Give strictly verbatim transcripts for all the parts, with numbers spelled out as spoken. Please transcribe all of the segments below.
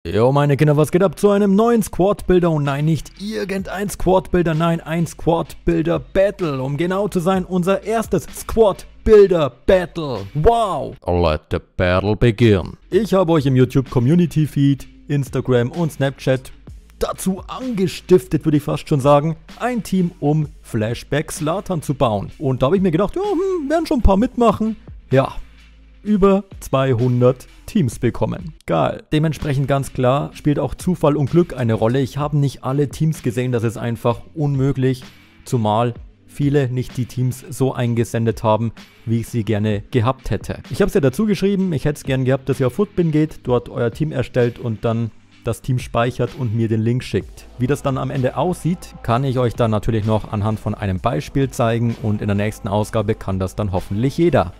Jo meine Kinder, was geht ab zu einem neuen Squad-Builder? Und nein, nicht irgendein Squad-Builder, nein, ein Squad-Builder-Battle. Um genau zu sein, unser erstes Squad-Builder-Battle. Wow! Let the battle begin. Ich habe euch im YouTube-Community-Feed, Instagram und Snapchat dazu angestiftet, würde ich fast schon sagen, ein Team um Flashback Zlatan zu bauen. Und da habe ich mir gedacht, ja, hm, werden schon ein paar mitmachen. Ja, über zweihundert Teams bekommen. Geil. Dementsprechend ganz klar spielt auch Zufall und Glück eine Rolle. Ich habe nicht alle Teams gesehen, das ist einfach unmöglich, zumal viele nicht die Teams so eingesendet haben, wie ich sie gerne gehabt hätte. Ich habe es ja dazu geschrieben, ich hätte es gern gehabt, dass ihr auf Futbin geht, dort euer Team erstellt und dann das Team speichert und mir den Link schickt. Wie das dann am Ende aussieht, kann ich euch dann natürlich noch anhand von einem Beispiel zeigen und in der nächsten Ausgabe kann das dann hoffentlich jeder.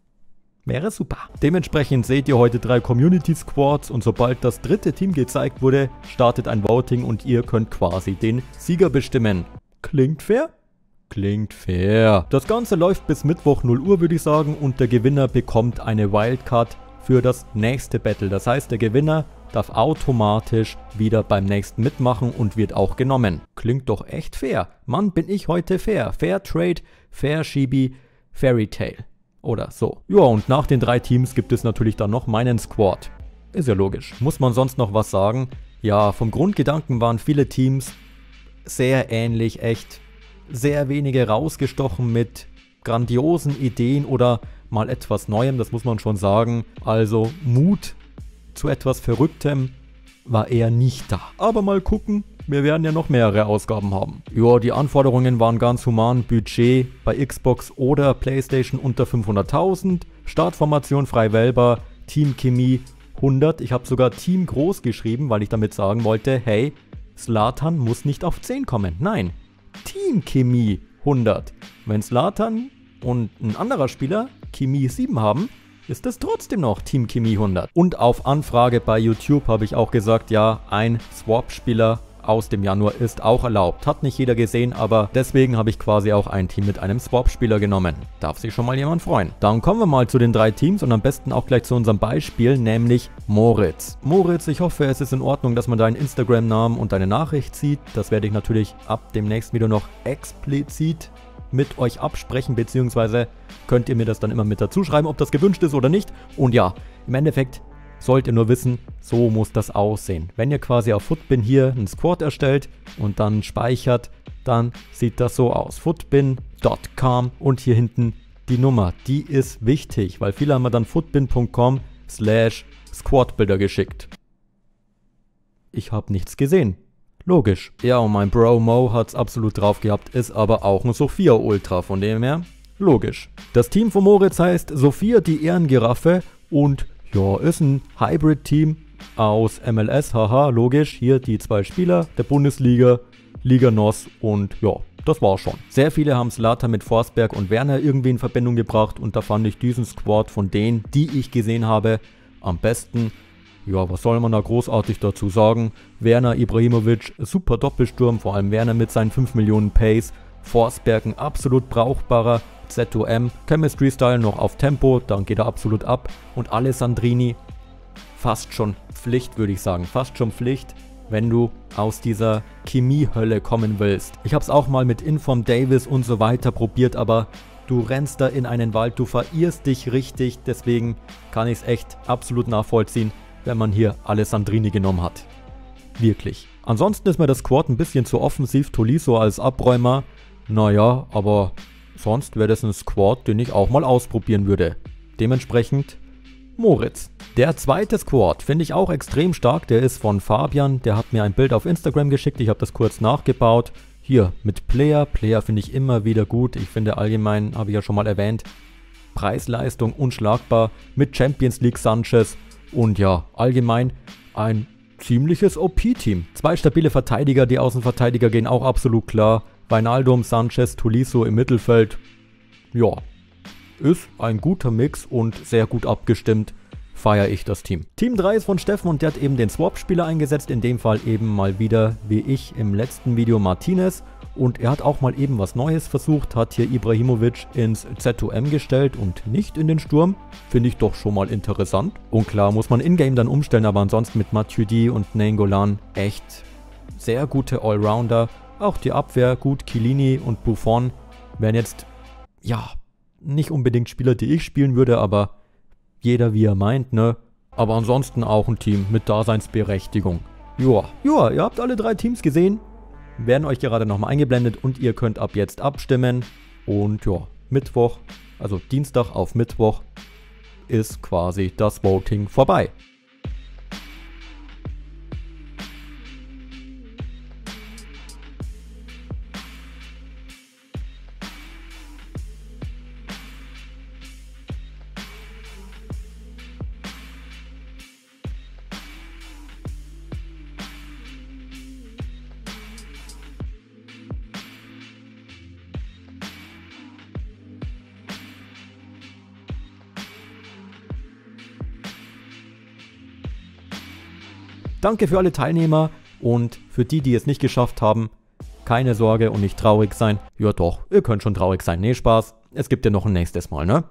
Wäre super. Dementsprechend seht ihr heute drei Community Squads und sobald das dritte Team gezeigt wurde, startet ein Voting und ihr könnt quasi den Sieger bestimmen. Klingt fair? Klingt fair. Das Ganze läuft bis Mittwoch null Uhr, würde ich sagen, und der Gewinner bekommt eine Wildcard für das nächste Battle. Das heißt, der Gewinner darf automatisch wieder beim nächsten mitmachen und wird auch genommen. Klingt doch echt fair. Mann, bin ich heute fair. Fair Trade, Fair Shibi, Fairy Tale. Oder so. Ja, und nach den drei Teams gibt es natürlich dann noch meinen Squad. Ist ja logisch. Muss man sonst noch was sagen? Ja, vom Grundgedanken waren viele Teams sehr ähnlich, echt sehr wenige rausgestochen mit grandiosen Ideen oder mal etwas Neuem, das muss man schon sagen. Also Mut zu etwas Verrücktem war eher nicht da. Aber mal gucken, wir werden ja noch mehrere Ausgaben haben. Ja, die Anforderungen waren ganz human. Budget bei Xbox oder Playstation unter fünfhunderttausend. Startformation frei wählbar. Teamchemie hundert. Ich habe sogar Team groß geschrieben, weil ich damit sagen wollte, hey, Zlatan muss nicht auf zehn kommen. Nein, Teamchemie hundert. Wenn Zlatan und ein anderer Spieler Chemie sieben haben, ist es trotzdem noch Team Chemie hundert. Und auf Anfrage bei YouTube habe ich auch gesagt, ja, ein Swap-Spieler aus dem Januar ist auch erlaubt. Hat nicht jeder gesehen, aber deswegen habe ich quasi auch ein Team mit einem Swap-Spieler genommen. Darf sich schon mal jemand freuen. Dann kommen wir mal zu den drei Teams und am besten auch gleich zu unserem Beispiel, nämlich Moritz. Moritz, ich hoffe, es ist in Ordnung, dass man deinen Instagram-Namen und deine Nachricht sieht. Das werde ich natürlich ab dem nächsten Video noch explizit mit euch absprechen, beziehungsweise könnt ihr mir das dann immer mit dazu schreiben, ob das gewünscht ist oder nicht. Und ja, im Endeffekt sollt ihr nur wissen, so muss das aussehen. Wenn ihr quasi auf Futbin hier einen Squad erstellt und dann speichert, dann sieht das so aus. futbin punkt com und hier hinten die Nummer, die ist wichtig, weil viele haben mir dann futbin punkt com slash squadbuilder geschickt. Ich habe nichts gesehen. Logisch. Ja, und mein Bro Mo hat es absolut drauf gehabt, ist aber auch ein Sophia Ultra, von dem her logisch. Das Team von Moritz heißt Sophia die Ehrengiraffe und ja, ist ein Hybrid-Team aus M L S, haha, logisch. Hier die zwei Spieler der Bundesliga, Liga N O S und ja, das war schon. Sehr viele haben Zlatan mit Forsberg und Werner irgendwie in Verbindung gebracht und da fand ich diesen Squad von denen, die ich gesehen habe, am besten. Ja, was soll man da großartig dazu sagen? Werner, Ibrahimovic, super Doppelsturm, vor allem Werner mit seinen fünf Millionen Pace. Forsberg ein absolut brauchbarer Z O M, Chemistry-Style noch auf Tempo, dann geht er absolut ab. Und Alessandrini, fast schon Pflicht, würde ich sagen, fast schon Pflicht, wenn du aus dieser Chemiehölle kommen willst. Ich habe es auch mal mit Inform Davis und so weiter probiert, aber du rennst da in einen Wald, du verirrst dich richtig, deswegen kann ich es echt absolut nachvollziehen, wenn man hier Alessandrini genommen hat. Wirklich. Ansonsten ist mir das Squad ein bisschen zu offensiv, Tolisso als Abräumer, naja, aber sonst wäre das ein Squad, den ich auch mal ausprobieren würde. Dementsprechend Moritz. Der zweite Squad finde ich auch extrem stark, der ist von Fabian, der hat mir ein Bild auf Instagram geschickt, ich habe das kurz nachgebaut. Hier mit Player, Player finde ich immer wieder gut, ich finde allgemein, habe ich ja schon mal erwähnt, Preis-Leistung unschlagbar mit Champions League Sanchez und ja, allgemein ein ziemliches O P-Team. Zwei stabile Verteidiger, die Außenverteidiger gehen auch absolut klar. Wijnaldum, Sanchez, Tolisso im Mittelfeld. Ja, ist ein guter Mix und sehr gut abgestimmt. Feiere ich das Team. Team drei ist von Steffen und der hat eben den Swap-Spieler eingesetzt. In dem Fall eben mal wieder, wie ich im letzten Video, Martinez. Und er hat auch mal eben was Neues versucht, hat hier Ibrahimovic ins Z O M gestellt und nicht in den Sturm. Finde ich doch schon mal interessant. Und klar, muss man in-game dann umstellen, aber ansonsten mit Matuidi und Nainggolan echt sehr gute Allrounder. Auch die Abwehr gut, Chiellini und Buffon wären jetzt, ja, nicht unbedingt Spieler, die ich spielen würde, aber jeder wie er meint, ne? Aber ansonsten auch ein Team mit Daseinsberechtigung. Joa, joa, ihr habt alle drei Teams gesehen, werden euch gerade nochmal eingeblendet und ihr könnt ab jetzt abstimmen. Und ja, Mittwoch, also Dienstag auf Mittwoch ist quasi das Voting vorbei. Danke für alle Teilnehmer und für die, die es nicht geschafft haben, keine Sorge und nicht traurig sein. Ja doch, ihr könnt schon traurig sein. Nee, Spaß. Es gibt ja noch ein nächstes Mal, ne?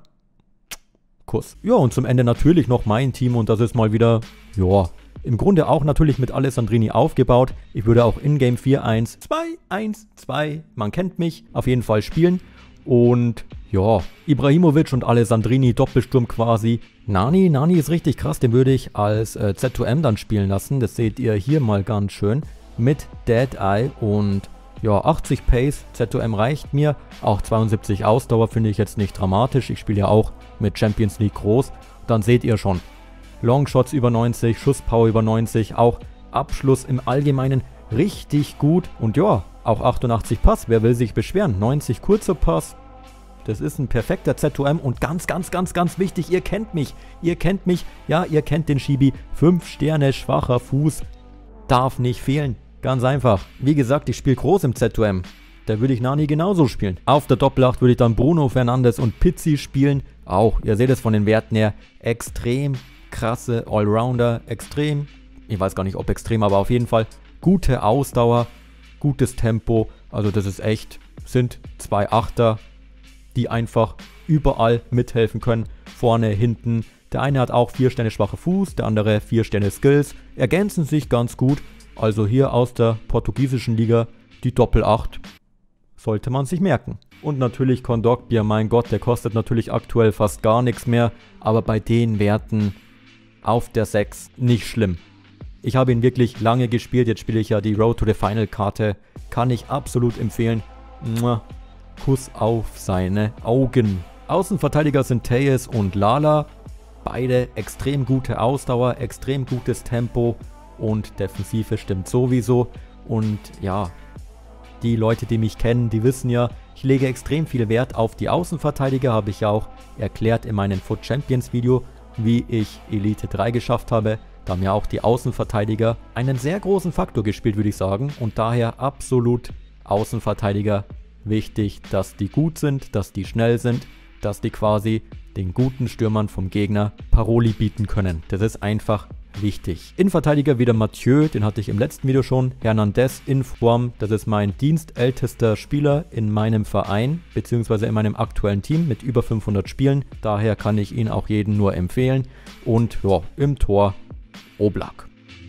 Kuss. Ja, und zum Ende natürlich noch mein Team und das ist mal wieder, ja, im Grunde auch natürlich mit Alessandrini aufgebaut. Ich würde auch in-game vier eins zwei eins zwei, man kennt mich, auf jeden Fall spielen. Und ja, Ibrahimovic und Alessandrini, Doppelsturm quasi. Nani, Nani ist richtig krass, den würde ich als äh, Z O M dann spielen lassen. Das seht ihr hier mal ganz schön. Mit Dead Eye und ja, achtzig Pace, Z O M reicht mir. Auch zweiundsiebzig Ausdauer finde ich jetzt nicht dramatisch. Ich spiele ja auch mit Champions League groß. Dann seht ihr schon. Longshots über neunzig, Schusspower über neunzig, auch Abschluss im Allgemeinen richtig gut. Und ja, auch achtundachtzig Pass, wer will sich beschweren? neunzig kurzer Pass. Das ist ein perfekter Z O M und ganz, ganz, ganz, ganz wichtig, ihr kennt mich, ihr kennt mich, ja, ihr kennt den Schibi, fünf Sterne, schwacher Fuß, darf nicht fehlen, ganz einfach. Wie gesagt, ich spiele groß im Z O M, da würde ich Nani genauso spielen. Auf der Doppelacht würde ich dann Bruno Fernandes und Pizzi spielen, auch, ihr seht es von den Werten her, extrem krasse Allrounder, extrem, ich weiß gar nicht ob extrem, aber auf jeden Fall gute Ausdauer, gutes Tempo, also das ist echt, sind zwei Achter, die einfach überall mithelfen können. Vorne, hinten. Der eine hat auch vier Sterne schwache Fuß, der andere vier Sterne Skills. Ergänzen sich ganz gut. Also hier aus der portugiesischen Liga die Doppel-acht. Sollte man sich merken. Und natürlich Kondogbia, mein Gott, der kostet natürlich aktuell fast gar nichts mehr. Aber bei den Werten auf der sechs nicht schlimm. Ich habe ihn wirklich lange gespielt. Jetzt spiele ich ja die Road to the Final Karte. Kann ich absolut empfehlen. Mua. Kuss auf seine Augen. Außenverteidiger sind Tejes und Lala. Beide extrem gute Ausdauer, extrem gutes Tempo und Defensive stimmt sowieso. Und ja, die Leute, die mich kennen, die wissen ja, ich lege extrem viel Wert auf die Außenverteidiger. Habe ich ja auch erklärt in meinem Foot Champions Video, wie ich Elite drei geschafft habe. Da haben ja auch die Außenverteidiger einen sehr großen Faktor gespielt, würde ich sagen. Und daher absolut Außenverteidiger wichtig, dass die gut sind, dass die schnell sind, dass die quasi den guten Stürmern vom Gegner Paroli bieten können. Das ist einfach wichtig. Innenverteidiger wieder Mathieu, den hatte ich im letzten Video schon. Hernandez in Form, das ist mein dienstältester Spieler in meinem Verein, beziehungsweise in meinem aktuellen Team mit über fünfhundert Spielen. Daher kann ich ihn auch jedem nur empfehlen. Und ja, im Tor Oblak.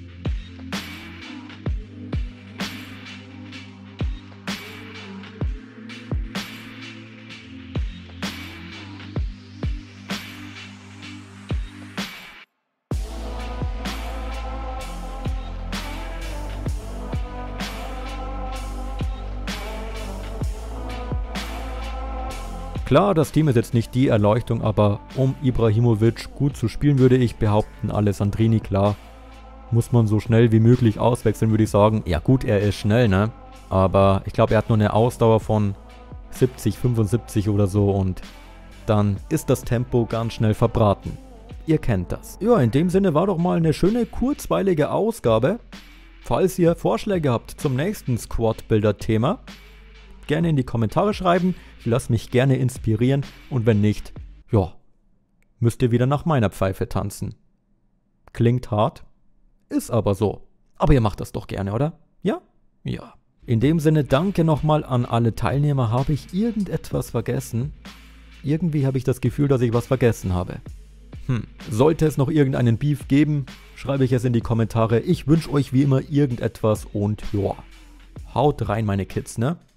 Klar, das Team ist jetzt nicht die Erleuchtung, aber um Ibrahimovic gut zu spielen, würde ich behaupten, Alessandrini, klar, muss man so schnell wie möglich auswechseln, würde ich sagen. Ja gut, er ist schnell, ne? Aber ich glaube, er hat nur eine Ausdauer von siebzig, fünfundsiebzig oder so und dann ist das Tempo ganz schnell verbraten. Ihr kennt das. Ja, in dem Sinne war doch mal eine schöne, kurzweilige Ausgabe. Falls ihr Vorschläge habt zum nächsten Squad-Builder-Thema, gerne in die Kommentare schreiben. Ich lasse mich gerne inspirieren und wenn nicht, ja, müsst ihr wieder nach meiner Pfeife tanzen. Klingt hart, ist aber so. Aber ihr macht das doch gerne, oder? Ja? Ja. In dem Sinne, danke nochmal an alle Teilnehmer. Habe ich irgendetwas vergessen? Irgendwie habe ich das Gefühl, dass ich was vergessen habe. Hm. Sollte es noch irgendeinen Beef geben, schreibe ich es in die Kommentare. Ich wünsche euch wie immer irgendetwas und ja, haut rein meine Kids, ne?